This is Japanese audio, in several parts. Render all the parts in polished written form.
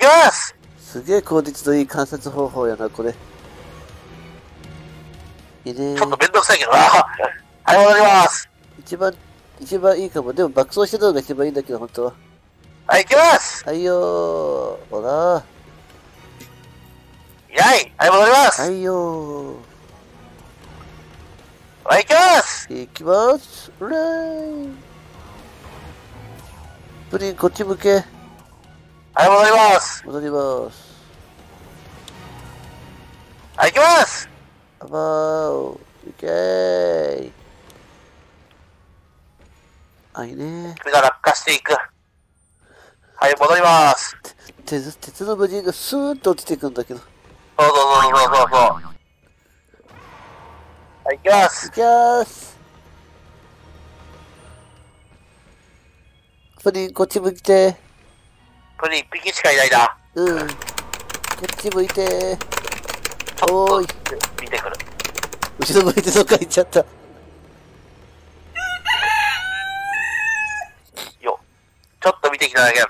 きます。 すげえ効率のいい観察方法やな、これ。いいね。 ちょっとめんどくさいけどな。はい、戻ります。 一番いいかも。でも爆走してたのが一番いいんだけど、本当は。 はい、行きます。 はいよー。ほら。 いない。はい、戻ります。 はいよはい、行きます。 ー。行きます。うらーい。プリン、こっち向け。 はい、戻ります。 戻ります。 はい、行きます。 あばー。いけーい。あ、いいね。 君が落下していく。はい、戻ります。 鉄の無人がスーッと落ちていくんだけど。 そう。はい、行きます。 行きます。プリン、こっち向いて。 プリン1匹しかいないな。 うん。こっち向いて。おーい。 見てくる。 後ろ向いてどっか行っちゃった。 よ。ちょっと見てきただけだった。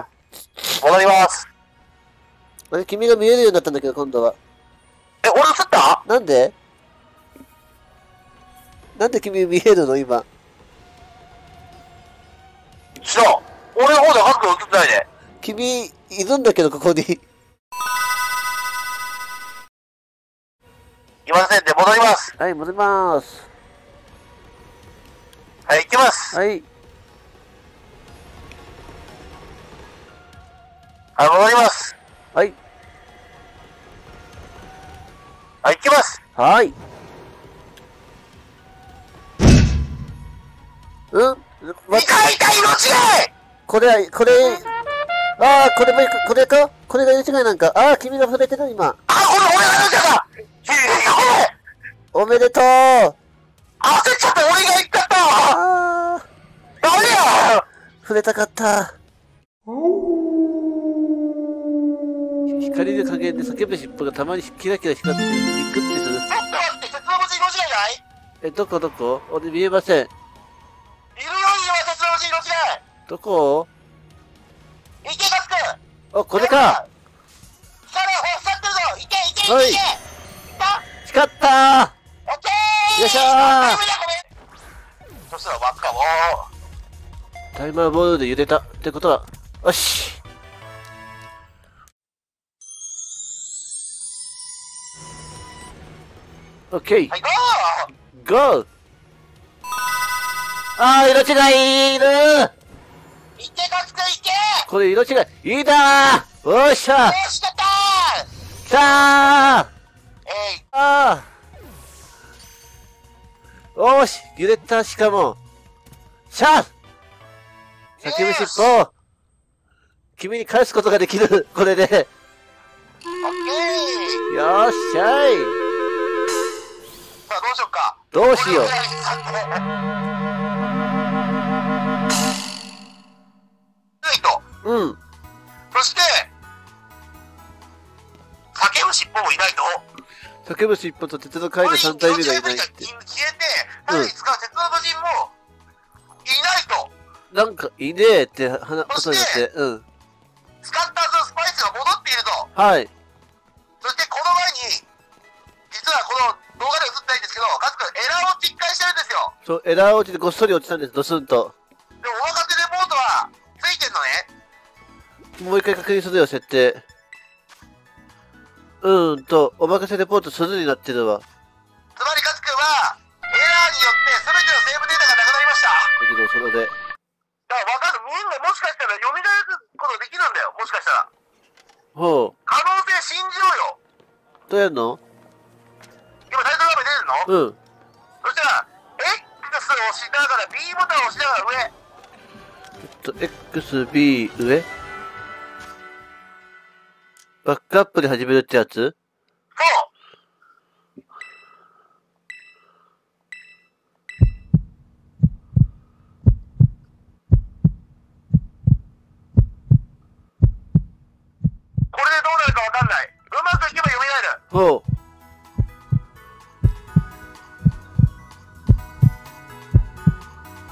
戻ります。 あれ、君が見えるようになったんだけど、今度は。 え、俺映った？ なんで君見えるの今。 知らん。俺の方でハック映ってないね。 君、いるんだけど、ここに。 いませんね、戻ります。 はい、戻ります。 はい、行きます。 はい。 はい、戻ります。 はい。 はい、行きます。 はい。うん 2回痛い命がこれ、あー、これかこれが色違いなんか。あー、君が触れてる、今。 あ、これ俺が言うじゃんか。 おめでとう。 焦っちゃった、俺が言っちゃった。 あー、 ダメや。 触れたかった。光の加減で叫ぶ尻尾がたまにキラキラ光ってビクってする。 ちょっと待って、鉄の文字色違いない？ どこ俺見えません。 いるよ、今、鉄の文字色違い。 どこいけ、ガス君。 あ、これか。 光ってるぞ。いけ。 はい。 いった？ 光ったー。 オッケー。 よいしょー。 ごめん。そしたら輪っかも。 タイマーボールで揺れた。ってことは、よし。オッケー。 はい、ゴー。 ゴー。あー、色違いいる。 いけ、ガス君、いけ。 これ色違いいいだー。おっしゃ。 よし、やったー。 きたー。 えい。 あー。おーし、揺れた、しかも。シャー。叫ぶ尻尾。君に返すことができる。これで。 オッケー。 よっしゃい。 さあ、どうしよっか。 どうしよう。うん。 そして、叫ぶ尻尾もいないと。 叫ぶ尻尾と鉄の貝の3体目がいないって。 消えて、何に使う鉄の武人もいないと。 なんか、いねえってことになって、うん。 使ったはずのスパイスが戻っていると。 はい。 そしてこの前に、実はこの動画では映ってないんですけど、ガス君エラーを実感してるんですよ。 そう、エラー落ちてごっそり落ちたんです、ドスンと。 でもお若手レポートはついてんのね。 もう一回確認するよ、設定。お任せレポートするになってるわ。 つまりガス君は、エラーによって全てのセーブデータがなくなりました。 だけど、それで。 だからわかる。みんなもしかしたら蘇ることできるんだよ。もしかしたら。 ほう。 可能性信じようよ。 どうやんの？ 今タイトル画面出てるの？ うん。 そしたら、X を押しながら B ボタンを押しながら上。 X、B、上？バックアップで始めるってやつ？ そう。これでどうなるかわかんない。うまくいけば蘇る。 ほう。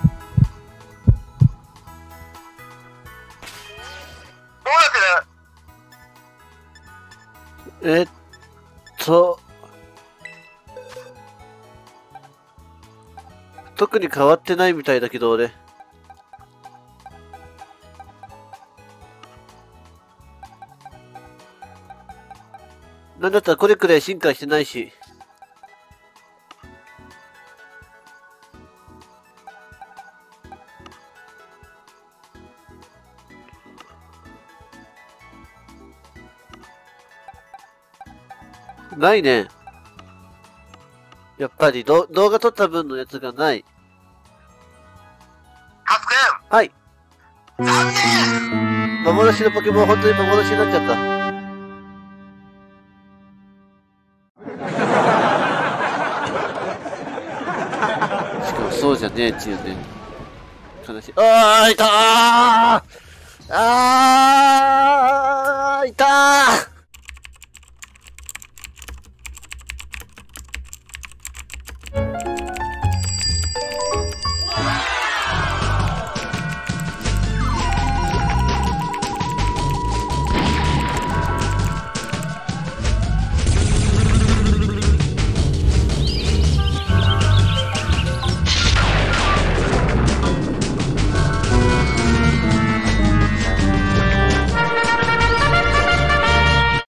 どうなってる？ えっと、特に変わってないみたいだけど、俺。なんだったらこれくらい進化してないし。ないね。やっぱり動画撮った分のやつがない。 カツくはい。 ん、残念。 幻のポケモン、本当に幻になっちゃった。しかもそうじゃねえっていうね。悲しい。あー、いたーあ